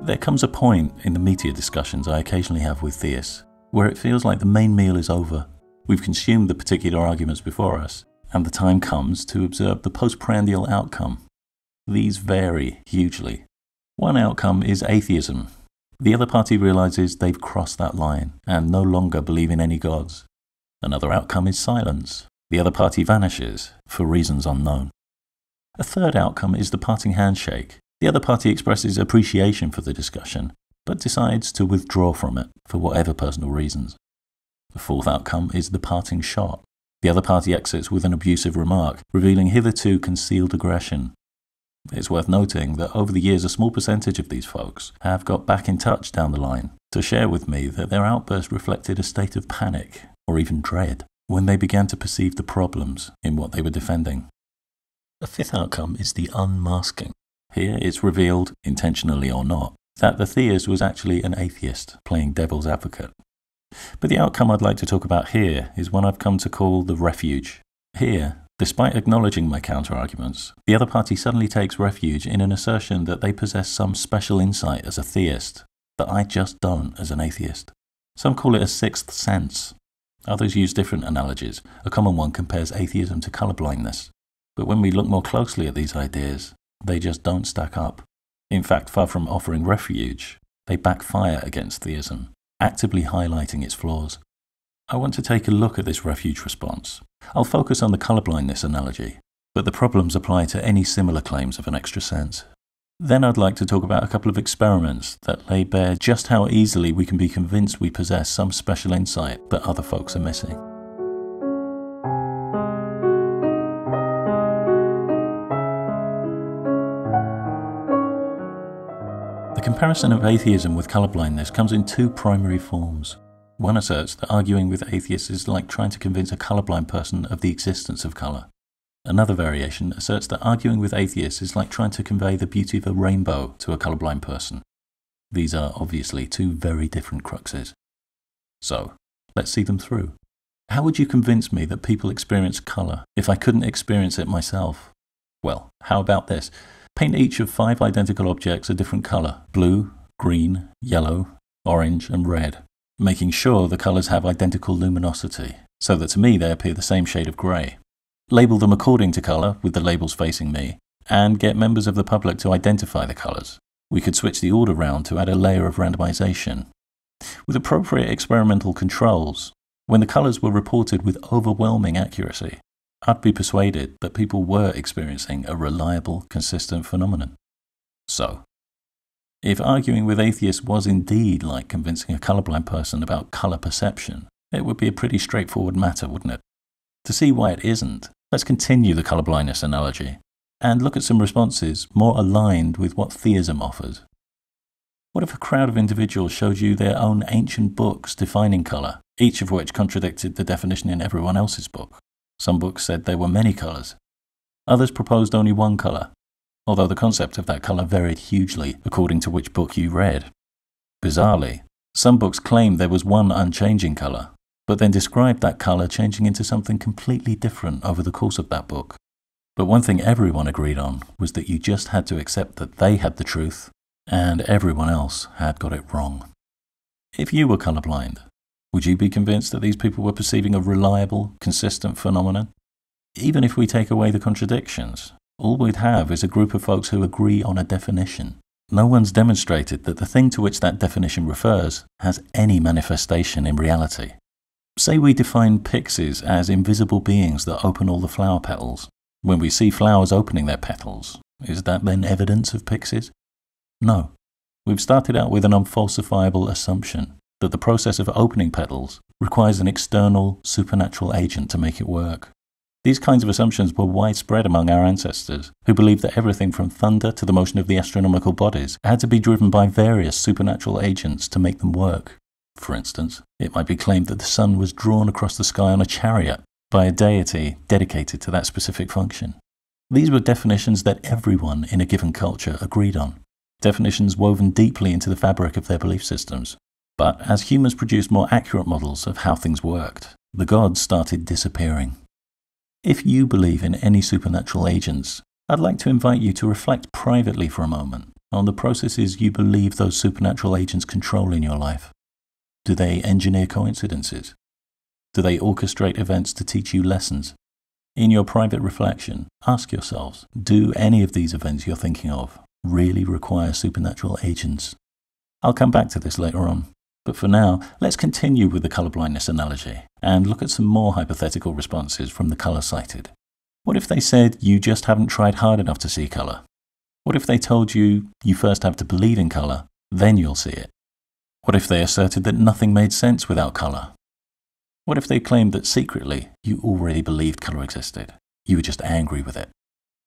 There comes a point in the meatier discussions I occasionally have with theists where it feels like the main meal is over. We've consumed the particular arguments before us, and the time comes to observe the postprandial outcome. These vary hugely. One outcome is atheism. The other party realizes they've crossed that line and no longer believe in any gods. Another outcome is silence. The other party vanishes for reasons unknown. A third outcome is the parting handshake. The other party expresses appreciation for the discussion, but decides to withdraw from it for whatever personal reasons. The fourth outcome is the parting shot. The other party exits with an abusive remark, revealing hitherto concealed aggression. It's worth noting that over the years a small percentage of these folks have got back in touch down the line to share with me that their outburst reflected a state of panic, or even dread, when they began to perceive the problems in what they were defending. A fifth outcome is the unmasking. Here it's revealed, intentionally or not, that the theist was actually an atheist playing devil's advocate. But the outcome I'd like to talk about here is one I've come to call the refuge. Here, despite acknowledging my counter-arguments, the other party suddenly takes refuge in an assertion that they possess some special insight as a theist that I just don't as an atheist. Some call it a sixth sense. Others use different analogies. A common one compares atheism to colourblindness. But when we look more closely at these ideas, they just don't stack up. In fact, far from offering refuge, they backfire against theism, actively highlighting its flaws. I want to take a look at this refuge response. I'll focus on the colourblindness analogy, but the problems apply to any similar claims of an extra sense. Then I'd like to talk about a couple of experiments that lay bare just how easily we can be convinced we possess some special insight that other folks are missing. The comparison of atheism with colourblindness comes in two primary forms. One asserts that arguing with atheists is like trying to convince a colourblind person of the existence of colour. Another variation asserts that arguing with atheists is like trying to convey the beauty of a rainbow to a colourblind person. These are obviously two very different cruxes. So, let's see them through. How would you convince me that people experience colour if I couldn't experience it myself? Well, how about this? Paint each of 5 identical objects a different colour: blue, green, yellow, orange and red, making sure the colours have identical luminosity, so that to me they appear the same shade of grey. Label them according to colour, with the labels facing me, and get members of the public to identify the colours. We could switch the order round to add a layer of randomisation. With appropriate experimental controls, when the colours were reported with overwhelming accuracy, I'd be persuaded that people were experiencing a reliable, consistent phenomenon. So, if arguing with atheists was indeed like convincing a colourblind person about colour perception, it would be a pretty straightforward matter, wouldn't it? To see why it isn't, let's continue the colourblindness analogy and look at some responses more aligned with what theism offers. What if a crowd of individuals showed you their own ancient books defining colour, each of which contradicted the definition in everyone else's book? Some books said there were many colours. Others proposed only one colour, although the concept of that colour varied hugely according to which book you read. Bizarrely, some books claimed there was one unchanging colour, but then described that colour changing into something completely different over the course of that book. But one thing everyone agreed on was that you just had to accept that they had the truth, and everyone else had got it wrong. If you were colourblind, would you be convinced that these people were perceiving a reliable, consistent phenomenon? Even if we take away the contradictions, all we'd have is a group of folks who agree on a definition. No one's demonstrated that the thing to which that definition refers has any manifestation in reality. Say we define pixies as invisible beings that open all the flower petals. When we see flowers opening their petals, is that then evidence of pixies? No. We've started out with an unfalsifiable assumption that the process of opening petals requires an external, supernatural agent to make it work. These kinds of assumptions were widespread among our ancestors, who believed that everything from thunder to the motion of the astronomical bodies had to be driven by various supernatural agents to make them work. For instance, it might be claimed that the sun was drawn across the sky on a chariot by a deity dedicated to that specific function. These were definitions that everyone in a given culture agreed on, definitions woven deeply into the fabric of their belief systems. But as humans produced more accurate models of how things worked, the gods started disappearing. If you believe in any supernatural agents, I'd like to invite you to reflect privately for a moment on the processes you believe those supernatural agents control in your life. Do they engineer coincidences? Do they orchestrate events to teach you lessons? In your private reflection, ask yourselves, do any of these events you're thinking of really require supernatural agents? I'll come back to this later on. But for now, let's continue with the colourblindness analogy and look at some more hypothetical responses from the colour cited. What if they said you just haven't tried hard enough to see colour? What if they told you you first have to believe in colour, then you'll see it? What if they asserted that nothing made sense without colour? What if they claimed that secretly you already believed colour existed? You were just angry with it.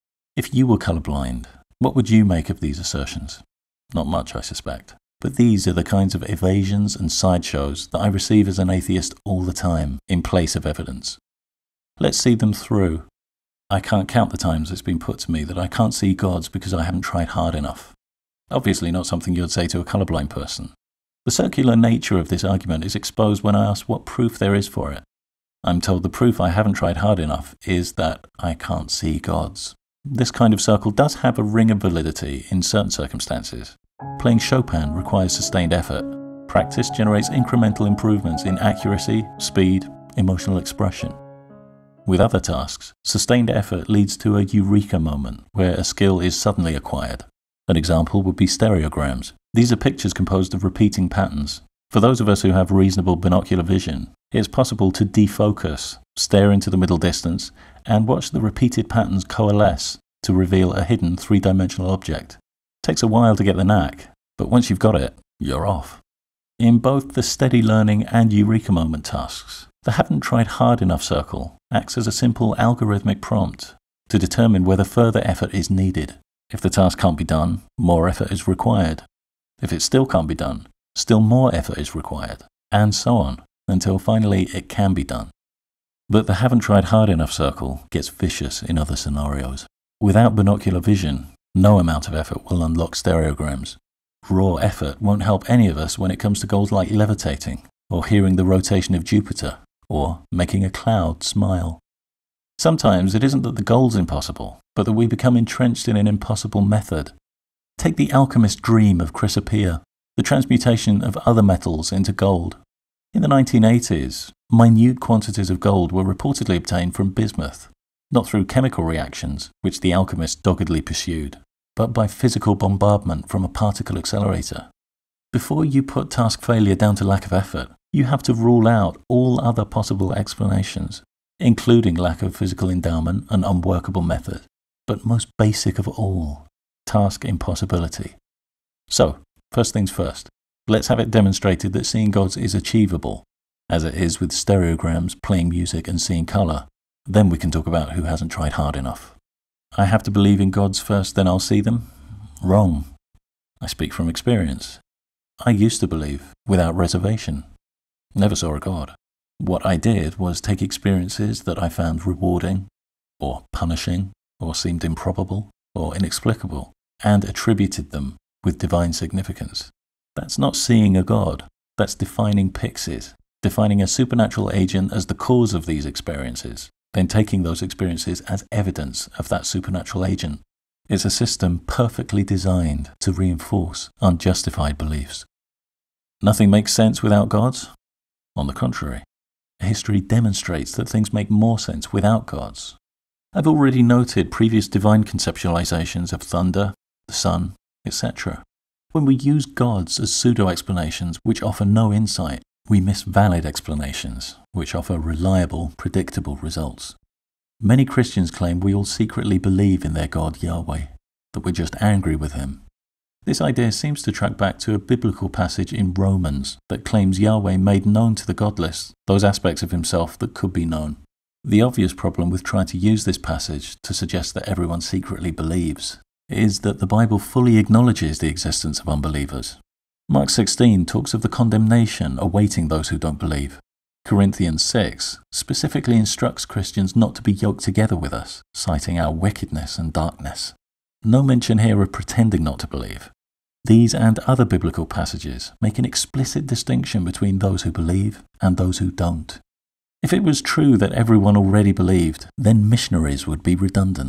If you were colourblind, what would you make of these assertions? Not much, I suspect. But these are the kinds of evasions and sideshows that I receive as an atheist all the time, in place of evidence. Let's see them through. I can't count the times it's been put to me that I can't see gods because I haven't tried hard enough. Obviously not something you'd say to a colourblind person. The circular nature of this argument is exposed when I ask what proof there is for it. I'm told the proof I haven't tried hard enough is that I can't see gods. This kind of circle does have a ring of validity in certain circumstances. Playing Chopin requires sustained effort. Practice generates incremental improvements in accuracy, speed, emotional expression. With other tasks, sustained effort leads to a eureka moment where a skill is suddenly acquired. An example would be stereograms. These are pictures composed of repeating patterns. For those of us who have reasonable binocular vision, it's possible to defocus, stare into the middle distance, and watch the repeated patterns coalesce to reveal a hidden three-dimensional object. Takes a while to get the knack, but once you've got it, you're off. In both the steady learning and eureka moment tasks, the haven't tried hard enough circle acts as a simple algorithmic prompt to determine whether further effort is needed. If the task can't be done, more effort is required. If it still can't be done, still more effort is required, and so on, until finally it can be done. But the haven't tried hard enough circle gets vicious in other scenarios. Without binocular vision, no amount of effort will unlock stereograms. Raw effort won't help any of us when it comes to goals like levitating, or hearing the rotation of Jupiter, or making a cloud smile. Sometimes it isn't that the goal's impossible, but that we become entrenched in an impossible method. Take the alchemist dream of Chrysopoeia, the transmutation of other metals into gold. In the 1980s, minute quantities of gold were reportedly obtained from bismuth, not through chemical reactions, which the alchemist doggedly pursued, but by physical bombardment from a particle accelerator. Before you put task failure down to lack of effort, you have to rule out all other possible explanations, including lack of physical endowment and unworkable method, but most basic of all, task impossibility. So, first things first, let's have it demonstrated that seeing gods is achievable, as it is with stereograms, playing music and seeing colour. Then we can talk about who hasn't tried hard enough. I have to believe in gods first, then I'll see them? Wrong. I speak from experience. I used to believe, without reservation. Never saw a god. What I did was take experiences that I found rewarding, or punishing, or seemed improbable, or inexplicable, and attributed them with divine significance. That's not seeing a god. That's defining pixies, defining a supernatural agent as the cause of these experiences, then taking those experiences as evidence of that supernatural agent. It's a system perfectly designed to reinforce unjustified beliefs. Nothing makes sense without gods? On the contrary, history demonstrates that things make more sense without gods. I've already noted previous divine conceptualizations of thunder, the sun, etc. When we use gods as pseudo-explanations which offer no insight, we miss valid explanations, which offer reliable, predictable results. Many Christians claim we all secretly believe in their God Yahweh, that we're just angry with him. This idea seems to track back to a biblical passage in Romans that claims Yahweh made known to the godless those aspects of himself that could be known. The obvious problem with trying to use this passage to suggest that everyone secretly believes is that the Bible fully acknowledges the existence of unbelievers. Mark 16 talks of the condemnation awaiting those who don't believe. Corinthians 6 specifically instructs Christians not to be yoked together with us, citing our wickedness and darkness. No mention here of pretending not to believe. These and other biblical passages make an explicit distinction between those who believe and those who don't. If it was true that everyone already believed, then missionaries would be redundant.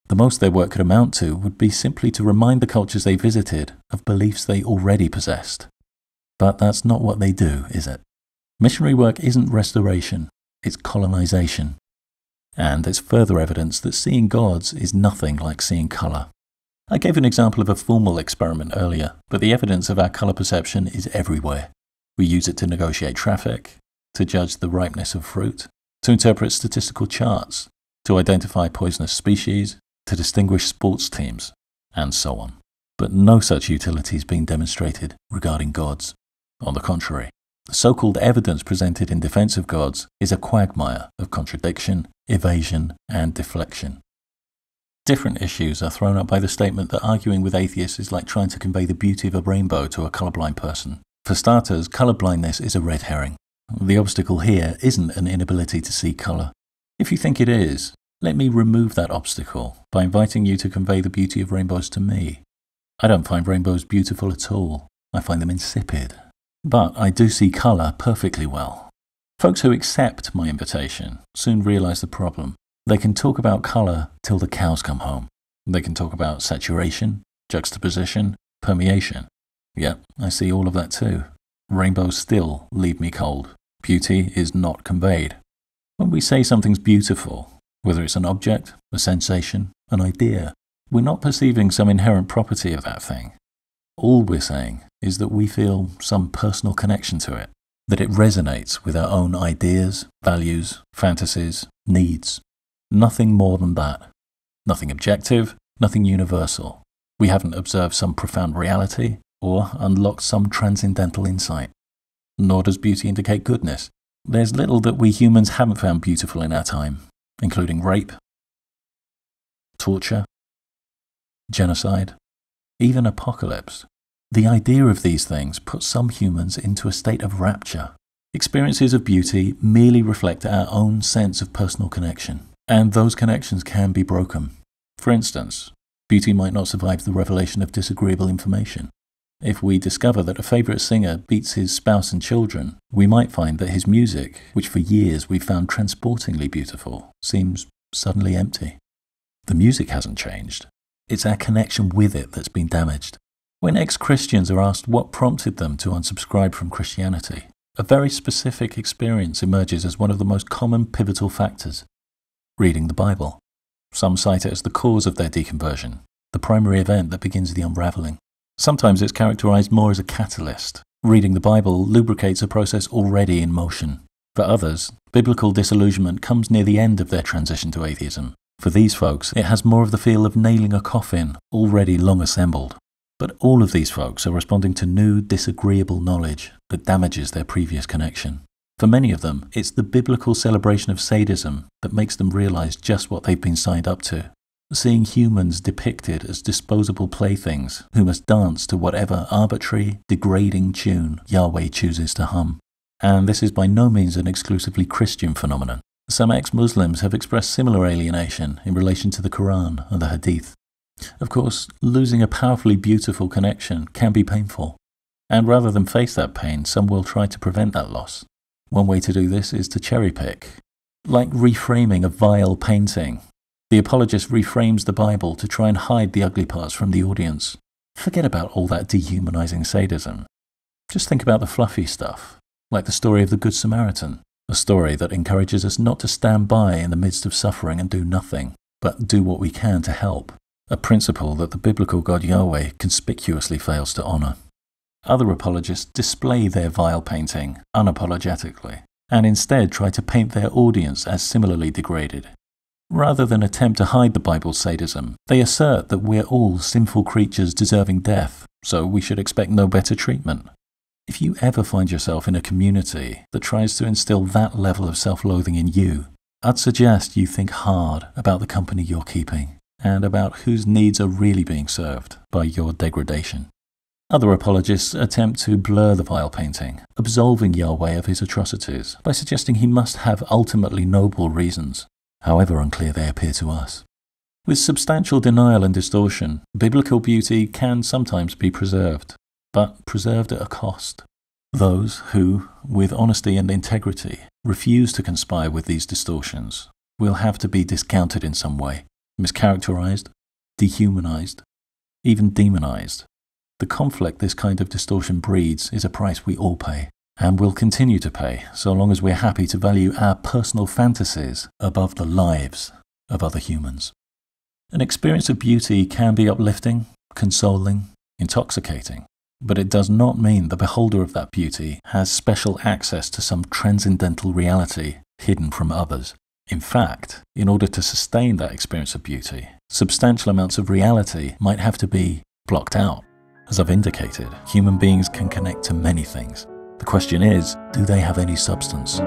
The most their work could amount to would be simply to remind the cultures they visited of beliefs they already possessed. But that's not what they do, is it? Missionary work isn't restoration, it's colonization. And it's further evidence that seeing gods is nothing like seeing colour. I gave an example of a formal experiment earlier, but the evidence of our colour perception is everywhere. We use it to negotiate traffic, to judge the ripeness of fruit, to interpret statistical charts, to identify poisonous species, to distinguish sports teams, and so on. But no such utility is being demonstrated regarding gods. On the contrary, the so-called evidence presented in defense of gods is a quagmire of contradiction, evasion, and deflection. Different issues are thrown up by the statement that arguing with atheists is like trying to convey the beauty of a rainbow to a colourblind person. For starters, colourblindness is a red herring. The obstacle here isn't an inability to see colour. If you think it is, let me remove that obstacle by inviting you to convey the beauty of rainbows to me. I don't find rainbows beautiful at all. I find them insipid. But I do see colour perfectly well. Folks who accept my invitation soon realise the problem. They can talk about colour till the cows come home. They can talk about saturation, juxtaposition, permeation. Yep, I see all of that too. Rainbows still leave me cold. Beauty is not conveyed. When we say something's beautiful, whether it's an object, a sensation, an idea, we're not perceiving some inherent property of that thing. All we're saying is that we feel some personal connection to it, that it resonates with our own ideas, values, fantasies, needs. Nothing more than that. Nothing objective, nothing universal. We haven't observed some profound reality or unlocked some transcendental insight. Nor does beauty indicate goodness. There's little that we humans haven't found beautiful in our time, including rape, torture, genocide, even apocalypse. The idea of these things puts some humans into a state of rapture. Experiences of beauty merely reflect our own sense of personal connection, and those connections can be broken. For instance, beauty might not survive the revelation of disagreeable information. If we discover that a favourite singer beats his spouse and children, we might find that his music, which for years we've found transportingly beautiful, seems suddenly empty. The music hasn't changed. It's our connection with it that's been damaged. When ex-Christians are asked what prompted them to unsubscribe from Christianity, a very specific experience emerges as one of the most common pivotal factors: reading the Bible. Some cite it as the cause of their deconversion, the primary event that begins the unravelling. Sometimes it's characterized more as a catalyst. Reading the Bible lubricates a process already in motion. For others, biblical disillusionment comes near the end of their transition to atheism. For these folks, it has more of the feel of nailing a coffin already long assembled. But all of these folks are responding to new, disagreeable knowledge that damages their previous connection. For many of them, it's the biblical celebration of sadism that makes them realize just what they've been signed up to. Seeing humans depicted as disposable playthings who must dance to whatever arbitrary, degrading tune Yahweh chooses to hum. And this is by no means an exclusively Christian phenomenon. Some ex-Muslims have expressed similar alienation in relation to the Quran and the Hadith. Of course, losing a powerfully beautiful connection can be painful. And rather than face that pain, some will try to prevent that loss. One way to do this is to cherry-pick. Like reframing a vile painting, the apologist reframes the Bible to try and hide the ugly parts from the audience. Forget about all that dehumanizing sadism. Just think about the fluffy stuff, like the story of the Good Samaritan, a story that encourages us not to stand by in the midst of suffering and do nothing, but do what we can to help, a principle that the biblical God Yahweh conspicuously fails to honor. Other apologists display their vile painting unapologetically, and instead try to paint their audience as similarly degraded. Rather than attempt to hide the Bible's sadism, they assert that we're all sinful creatures deserving death, so we should expect no better treatment. If you ever find yourself in a community that tries to instill that level of self-loathing in you, I'd suggest you think hard about the company you're keeping, and about whose needs are really being served by your degradation. Other apologists attempt to blur the vile painting, absolving Yahweh of his atrocities by suggesting he must have ultimately noble reasons, however unclear they appear to us. With substantial denial and distortion, biblical beauty can sometimes be preserved, but preserved at a cost. Those who, with honesty and integrity, refuse to conspire with these distortions will have to be discounted in some way. mischaracterized, dehumanized, even demonized. The conflict this kind of distortion breeds is a price we all pay, and will continue to pay so long as we're happy to value our personal fantasies above the lives of other humans. An experience of beauty can be uplifting, consoling, intoxicating, but it does not mean the beholder of that beauty has special access to some transcendental reality hidden from others. In fact, in order to sustain that experience of beauty, substantial amounts of reality might have to be blocked out. As I've indicated, human beings can connect to many things. The question is, do they have any substance?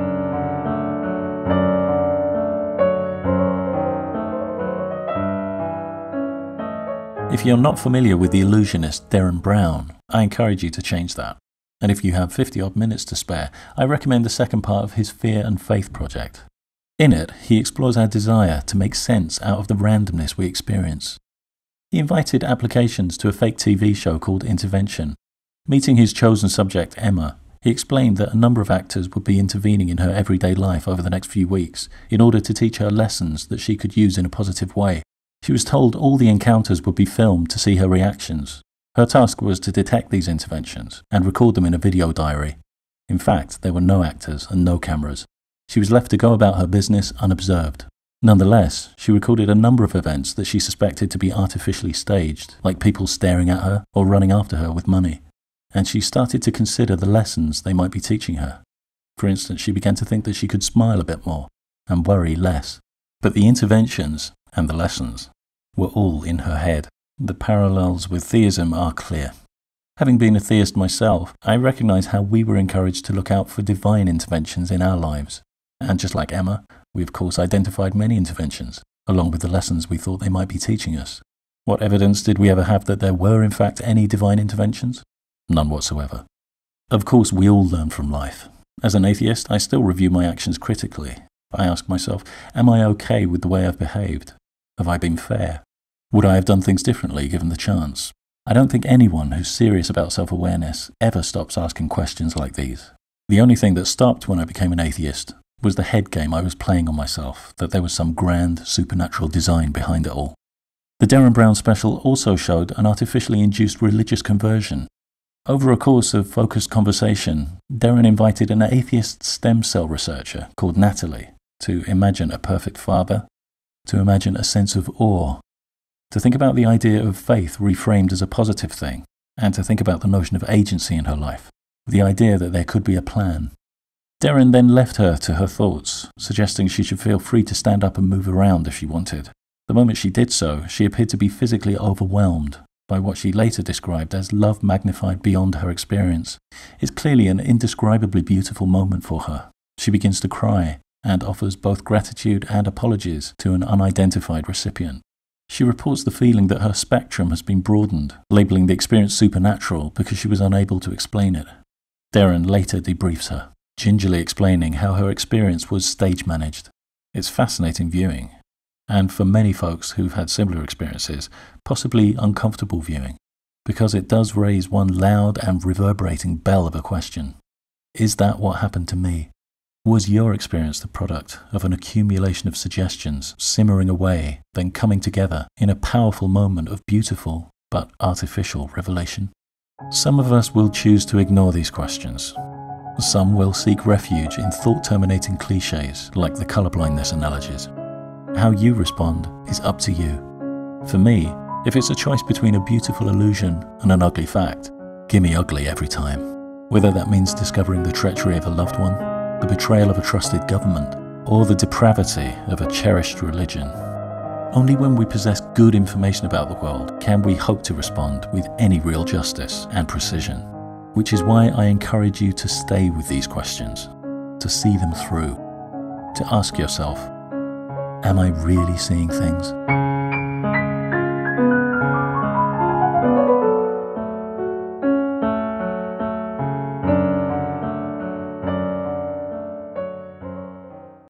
If you're not familiar with the illusionist Derren Brown, I encourage you to change that. And if you have 50-odd minutes to spare, I recommend the second part of his Fear and Faith project. In it, he explores our desire to make sense out of the randomness we experience. He invited applications to a fake TV show called Intervention. Meeting his chosen subject, Aymar, he explained that a number of actors would be intervening in her everyday life over the next few weeks in order to teach her lessons that she could use in a positive way. She was told all the encounters would be filmed to see her reactions. Her task was to detect these interventions and record them in a video diary. In fact, there were no actors and no cameras. She was left to go about her business unobserved. Nonetheless, she recorded a number of events that she suspected to be artificially staged, like people staring at her or running after her with money. And she started to consider the lessons they might be teaching her. For instance, she began to think that she could smile a bit more and worry less. But the interventions and the lessons were all in her head. The parallels with theism are clear. Having been a theist myself, I recognize how we were encouraged to look out for divine interventions in our lives. And just like Aymar, we of course identified many interventions, along with the lessons we thought they might be teaching us. What evidence did we ever have that there were in fact any divine interventions? None whatsoever. Of course, we all learn from life. As an atheist, I still review my actions critically. I ask myself, am I okay with the way I've behaved? Have I been fair? Would I have done things differently given the chance? I don't think anyone who's serious about self-awareness ever stops asking questions like these. The only thing that stopped when I became an atheist was the head game I was playing on myself, that there was some grand supernatural design behind it all. The Derren Brown special also showed an artificially induced religious conversion. Over a course of focused conversation, Derren invited an atheist stem cell researcher called Natalie to imagine a perfect father, to imagine a sense of awe, to think about the idea of faith reframed as a positive thing, and to think about the notion of agency in her life, the idea that there could be a plan. Derren then left her to her thoughts, suggesting she should feel free to stand up and move around if she wanted. The moment she did so, she appeared to be physically overwhelmed by what she later described as love magnified beyond her experience. It's clearly an indescribably beautiful moment for her. She begins to cry and offers both gratitude and apologies to an unidentified recipient. She reports the feeling that her spectrum has been broadened, labeling the experience supernatural because she was unable to explain it. Derren later debriefs her, gingerly explaining how her experience was stage managed. It's fascinating viewing, and for many folks who've had similar experiences, possibly uncomfortable viewing, because it does raise one loud and reverberating bell of a question. Is that what happened to me? Was your experience the product of an accumulation of suggestions simmering away, then coming together in a powerful moment of beautiful but artificial revelation? Some of us will choose to ignore these questions. Some will seek refuge in thought-terminating cliches like the colourblindness analogies. How you respond is up to you. For me, if it's a choice between a beautiful illusion and an ugly fact, give me ugly every time. Whether that means discovering the treachery of a loved one, the betrayal of a trusted government, or the depravity of a cherished religion. Only when we possess good information about the world can we hope to respond with any real justice and precision. Which is why I encourage you to stay with these questions, to see them through, to ask yourself, am I really seeing things?